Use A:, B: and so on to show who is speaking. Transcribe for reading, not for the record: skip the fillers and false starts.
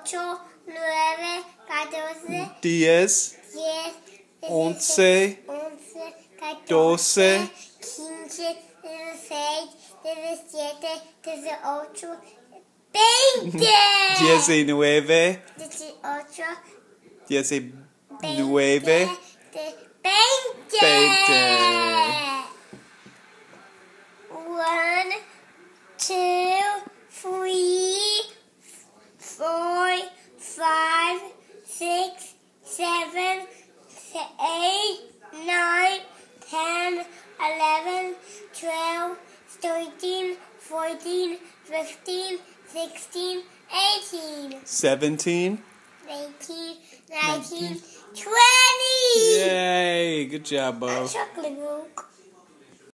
A: 8, 9, 14,
B: 10,
A: 11,
B: 12,
A: 15, 16, 17, 18, 20.
B: 19,
A: 18,
B: 19,
A: 20. 1, 2, 3, 4, 5, 6, 7, 8, 9, 10, 11, 12, 13, 14, 15, 16, 18,
B: 17.
A: 18, 19, 20.
B: Yay! Good job, Bo.
A: Chocolate milk.